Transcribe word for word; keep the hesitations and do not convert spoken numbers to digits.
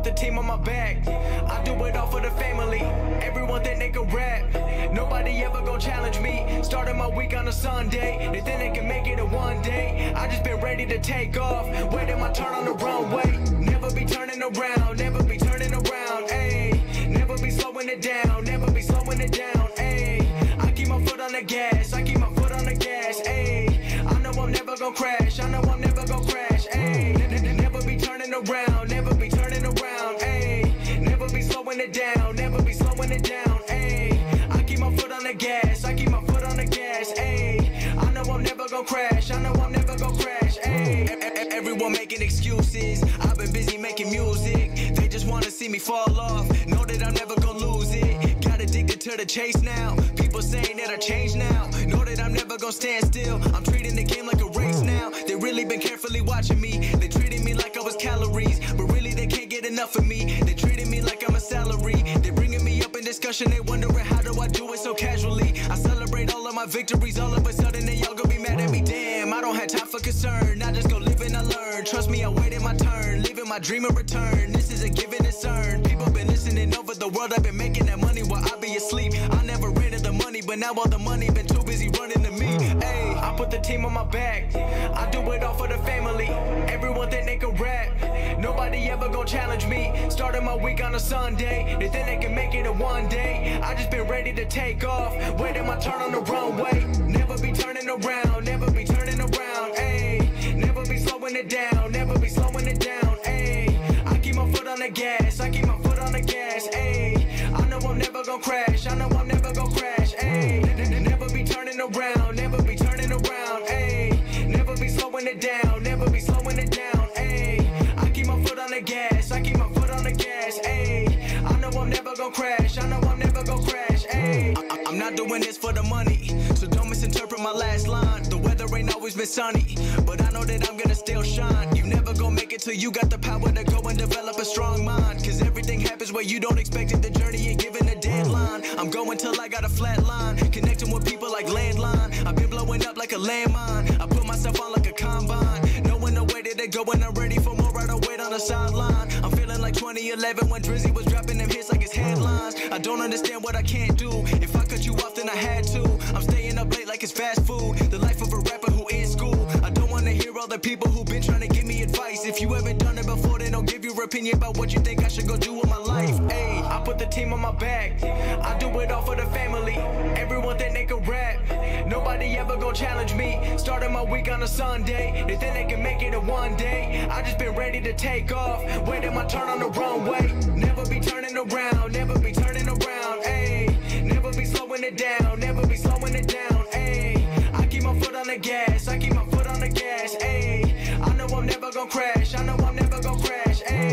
put the team on my back. I do it all for the family. Everyone think they can rap. Nobody ever gon' challenge me. Started my week on a Sunday. They think they can make it in one day. I just been ready to take off, waiting my turn on the runway. Never be turning around, never be turning around, ayy. Never be slowing it down, never be slowing it down, ayy. I keep my foot on the gas, I keep my foot on the gas, ayy. I know I'm never gon' crash, I know I'm never gon' crash, ayy. Never be turning around, never be turning around, ayy. Never be slowing it down, never be slowing it down, ayy. I keep my foot on the gas, I keep my foot on the gas, ayy. I know I'm never gon' crash, I know I'm never gon' crash, ayy. Everyone making excuses, I've been busy making music. They just wanna see me fall off, know that I'm never gon' lose it. Got addicted to the chase now, people saying that I changed now. Know that I'm never gon' stand still, I'm treating the game like a race now. They really been carefully watching me, they treating me like I was calories, but really they can't get enough of me. They treating me like I'm a salary, they bringing me up in discussion. They wondering how do I do it so casually. I celebrate all of my victories, all of a sudden they all gon' be mad at me. Damn, I don't have time for concern, I just go live and I learn. Trust me, I waited my turn, living my dream in return. This is a give and it's earned. People been listening over the world, I've been making that money while I be asleep. I never ran to the money, but now all the money been too busy running to me. Ayy, I put the team on my back, I do it all for the family. Everyone think they can rap, nobody ever gon' challenge me. Started my week on a Sunday, they think they can make it in one day. I just been ready to take off, waiting my turn on the runway. Never be turning around, never be turning around, ayy. Never be slowing it down, never be slowing it down, ayy. I keep my foot on the gas, I keep my foot on the gas, ayy. I know I'm never gon' crash, I know I'm never gon' crash, ayy. Never be turning around, never be turning around, ayy. Never be slowing it down, never be slowing it down, ayy. I keep my foot on the gas, I keep my foot on the gas, ayy. I know I'm never gon' crash, I know I'm never gon' crash, ayy. I I'm not doing this for the money, so don't misinterpret my last line. The weather ain't always been sunny, but I know that I'm gonna still shine. You never gon' make it till you got the power to go and develop a strong mind. Cause everything happens where you don't expect it, the journey ain't given a deadline. I'm going till I got a flat line, connecting with people like landline. I've been blowing up like a landmine, I put myself on like a combine. Knowing the way that they go and I'm ready for more, I don't wait on the sideline. I'm feeling like twenty eleven when Drizzy was dropping them hits like his headlines. I don't understand what I can't do, if I cut you off then I had to. I'm staying up late like it's fast food, the life of a rapper who in school. I don't wanna hear all the people who been trying to give me advice. If you haven't done it before, then don't give your opinion about what you think I should go do with my life. Ayy, I put the team on my back, I do it all for the family. Everyone think they can rap, nobody ever gon' challenge me. Started my week on a Sunday, they think they can make it in one day. I just been ready to take off, waiting my turn on the runway. Never be turning around, never be turning around, ayy. Never be slowing it down, never be slowing it down, ayy. I keep my foot on the gas, I keep my foot on the gas, ayy. I know I'm never gon' crash, I know I'm never gon' crash, ayy.